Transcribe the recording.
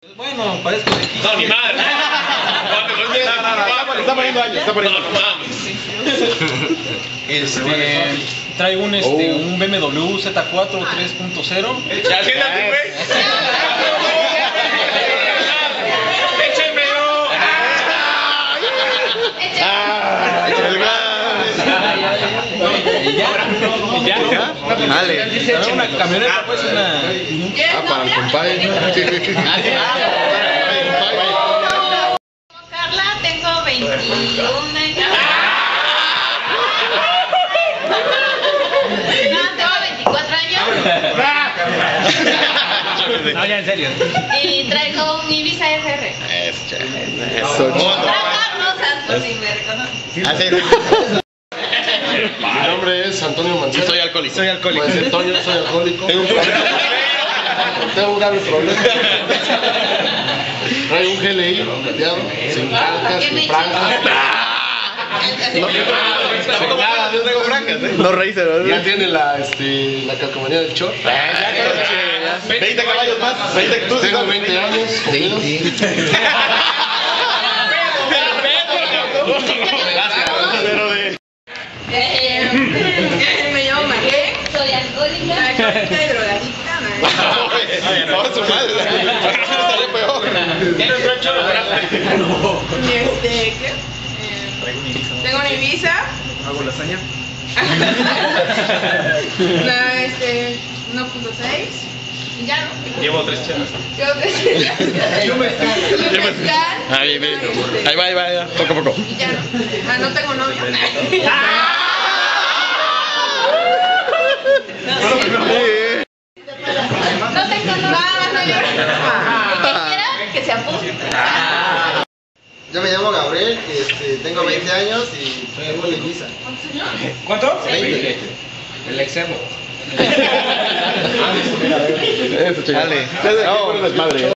Bueno, parezco de aquí. No, ni madre. Está poniendo años, está poniendo No mames. Traigo un BMW Z4 3.0. Ya, siéntate, güey. Échenmelo. Y ya. Dale. Una camioneta, pues una. Para el compadre. Carla, tengo 21 años. No, tengo 24 años. No, ya en serio. Y traigo un Ibiza FR. Eso. Carlos Santos, si me reconoce. Mi nombre es Antonio Mancera. Soy alcohólico. Pues Antonio, soy alcohólico. Tengo un grave problema. Traigo un GLI plateado, sin marcas, sin franjas. No reíste, Ya tiene la calcomanía del short. 20 caballos más. 20 tú. Tengo 20 años. Conmigo. Me llamo María. Soy alcohólica. Alcohólica y drogadicta. No, su madre. Sale peor. ¿Qué? Tengo una Ibiza. Hago lasaña. La 1.6. Y ya no. Llevo 3 chelas. Y un mezcal. Ahí va, poco a poco. Y ya no. No tengo novio. No tengo novio. Que se apunte. Yo me llamo Gabriel, tengo 20 años y tengo una Ibiza. ¿Cuánto? 20. El exemo. Dale.